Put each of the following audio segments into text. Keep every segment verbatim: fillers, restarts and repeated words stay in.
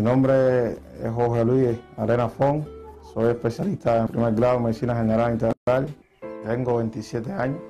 nombre es Jorge Luis Arena Fon, soy especialista en primer grado en Medicina General Integral, tengo veintisiete años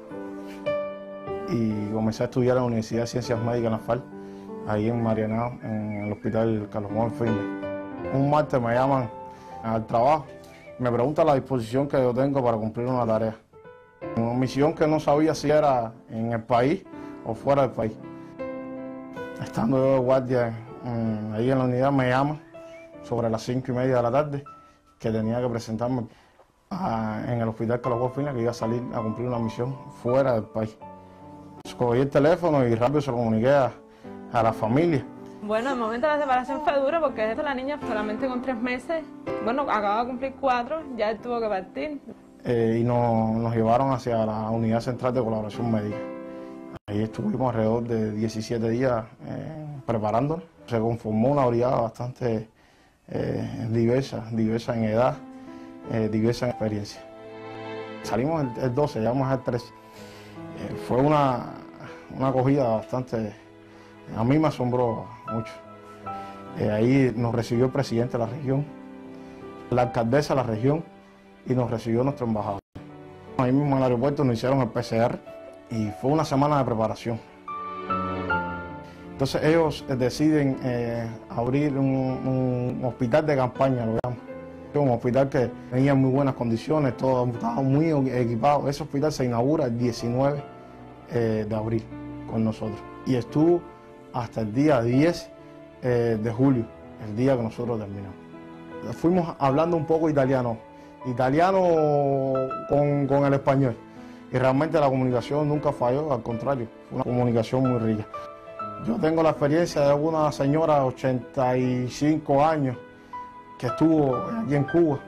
y comencé a estudiar en la Universidad de Ciencias Médicas en la F A R, ahí en Marianao, en el Hospital Carlos Juan Finley. Un martes me llaman al trabajo y me preguntan la disposición que yo tengo para cumplir una tarea. Una misión que no sabía si era en el país o fuera del país. Estando yo de guardia en, ahí en la unidad, me llaman sobre las cinco y media de la tarde que tenía que presentarme a, en el Hospital Carlos Juan Finley, que iba a salir a cumplir una misión fuera del país. Cogí el teléfono y rápido se lo comuniqué a, a la familia. Bueno, el momento de la separación fue duro porque la niña solamente con tres meses, bueno, acababa de cumplir cuatro, ya él tuvo que partir. Eh, y nos, nos llevaron hacia la Unidad Central de Colaboración Médica. Ahí estuvimos alrededor de diecisiete días eh, preparándonos. Se conformó una brigada bastante eh, diversa, diversa en edad, eh, diversa en experiencia. Salimos el, el doce, llegamos al trece. Eh, fue una, una acogida bastante, a mí me asombró mucho. Eh, ahí nos recibió el presidente de la región, la alcaldesa de la región y nos recibió nuestro embajador. Ahí mismo en el aeropuerto nos hicieron el P C R y fue una semana de preparación. Entonces ellos deciden eh, abrir un, un hospital de campaña, lo llaman. Un hospital que tenía muy buenas condiciones, todo estaba muy equipado. Ese hospital se inaugura el diecinueve eh, de abril con nosotros y estuvo hasta el día diez eh, de julio, el día que nosotros terminamos. Fuimos hablando un poco italiano, italiano con, con el español, y realmente la comunicación nunca falló, al contrario, fue una comunicación muy rica. Yo tengo la experiencia de una señora de ochenta y cinco años que estuvo aquí en Cuba,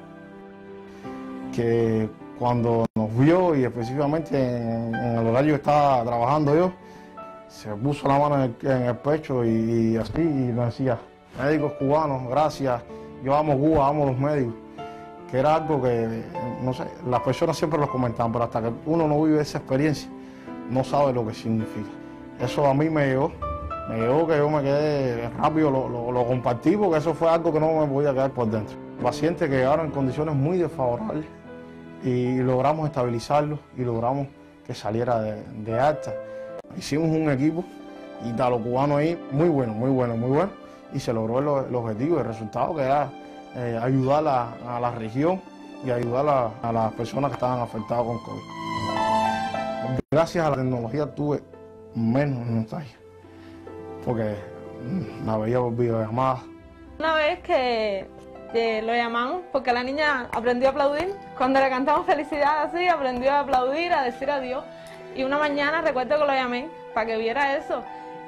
que cuando nos vio y específicamente en, en el horario que estaba trabajando yo, se puso la mano en el, en el pecho y, y así y nos decía: médicos cubanos, gracias, yo amo Cuba, amo los médicos, que era algo que, no sé, las personas siempre lo comentaban, pero hasta que uno no vive esa experiencia, no sabe lo que significa. Eso a mí me llegó. Me llegó que yo me quedé rápido, lo, lo, lo compartí porque eso fue algo que no me podía quedar por dentro. Pacientes que llegaron en condiciones muy desfavorables y logramos estabilizarlos y logramos que saliera de, de alta. Hicimos un equipo italo-cubano ahí muy bueno, muy bueno, muy bueno y se logró el, el objetivo, el resultado que era eh, ayudar a, a la región y ayudar a, a las personas que estaban afectadas con COVID. Gracias a la tecnología tuve menos nostalgia, porque la veía por videollamadas. Una vez que, que lo llamamos, porque la niña aprendió a aplaudir, cuando le cantamos felicidad así, aprendió a aplaudir, a decir adiós. Y una mañana recuerdo que lo llamé para que viera eso.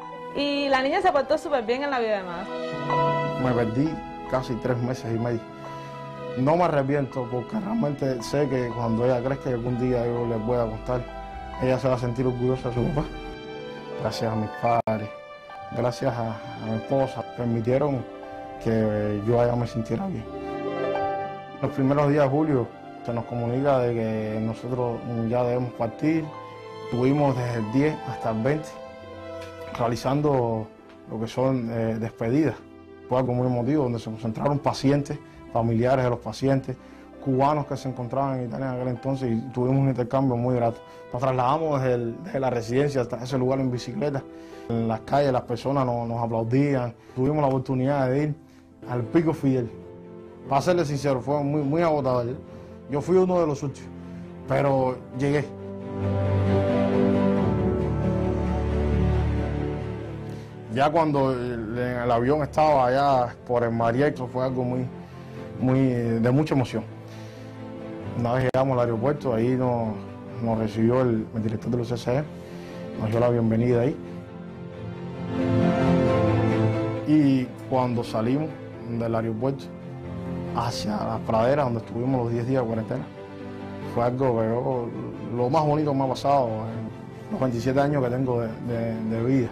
Y la niña se portó súper bien en la videollamada. Me perdí casi tres meses y medio. No me arrepiento porque realmente sé que cuando ella crezca y algún día yo les voy a contar, ella se va a sentir orgullosa de su papá. Gracias a mis padres. Gracias a, a mi esposa, permitieron que yo allá me sintiera bien. Los primeros días de julio se nos comunica de que nosotros ya debemos partir. Estuvimos desde el diez hasta el veinte realizando lo que son eh, despedidas. Fue algo muy emotivo, donde se concentraron pacientes, familiares de los pacientes, cubanos que se encontraban en Italia en aquel entonces y tuvimos un intercambio muy grato. Nos trasladamos desde, el, desde la residencia hasta ese lugar en bicicleta. En las calles las personas nos, nos aplaudían. Tuvimos la oportunidad de ir al Pico Fidel. Para serles sincero, fue muy, muy agotador. Yo fui uno de los últimos, pero llegué. Ya cuando el, el avión estaba allá por el Mariel, eso fue algo muy, muy, de mucha emoción. Una vez llegamos al aeropuerto, ahí nos, nos recibió el, el director de los C C E, nos dio la bienvenida ahí. Y cuando salimos del aeropuerto hacia las praderas donde estuvimos los diez días de cuarentena, fue algo que yo, lo más bonito que me ha pasado en los veintisiete años que tengo de, de, de vida.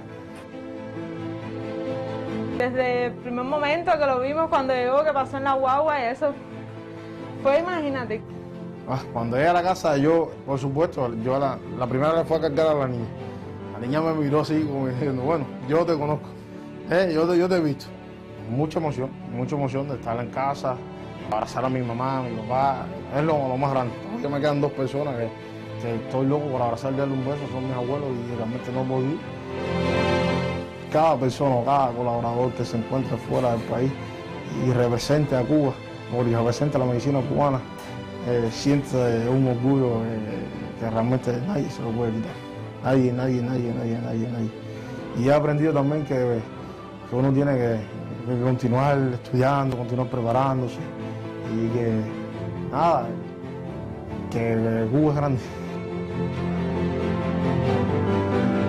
Desde el primer momento que lo vimos, cuando llegó, que pasó en la guagua, y eso fue, imagínate. Cuando llegué a la casa, yo, por supuesto, yo la, la primera vez fue a cargar a la niña. La niña me miró así, como diciendo: bueno, yo te conozco, eh, yo, te, yo te he visto. mucha emoción, mucha emoción de estar en casa, abrazar a mi mamá, a mi papá, es lo, lo más grande. Todavía me quedan dos personas que, que estoy loco por abrazar y darle un beso, son mis abuelos y realmente no puedo ir. Cada persona, cada colaborador que se encuentre fuera del país y represente a Cuba, o y represente a la medicina cubana, eh, siente un orgullo eh, que realmente nadie se lo puede quitar. Nadie, nadie, nadie, nadie, nadie, nadie. Y he aprendido también que, que uno tiene que, que continuar estudiando, continuar preparándose y que, nada, que Cuba es grande.